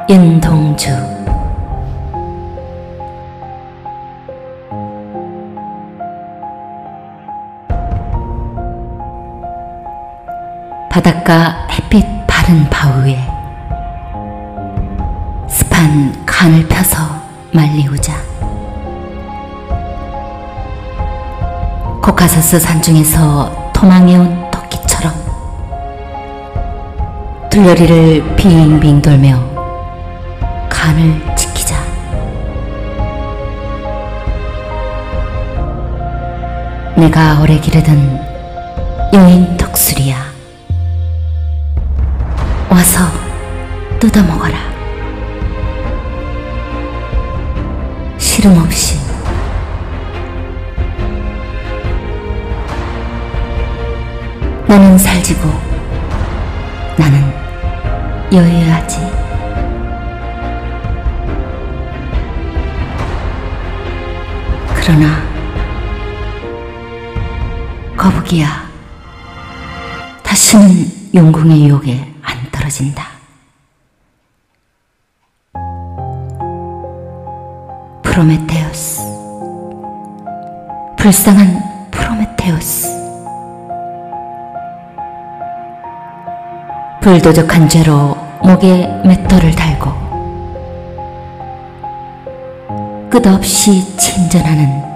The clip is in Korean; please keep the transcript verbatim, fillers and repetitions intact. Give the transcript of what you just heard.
윤동주. 바닷가 햇빛 바른 바위에 습한 간을 펴서 말리우자. 코카사스 산중에서 도망해온 토끼처럼 둘레리를 빙빙 돌며 간을 지키자. 내가 오래 기르던 여인 독수리야, 와서 뜯어먹어라. 시름없이. 나는 살지고 나는 여유하지. 그러나 거북이야, 다시는 용궁의 유혹에 안 떨어진다. 프로메테우스, 불쌍한 프로메테우스. 불도적한 죄로 목에 맷돌을 달고 끝없이 침전하는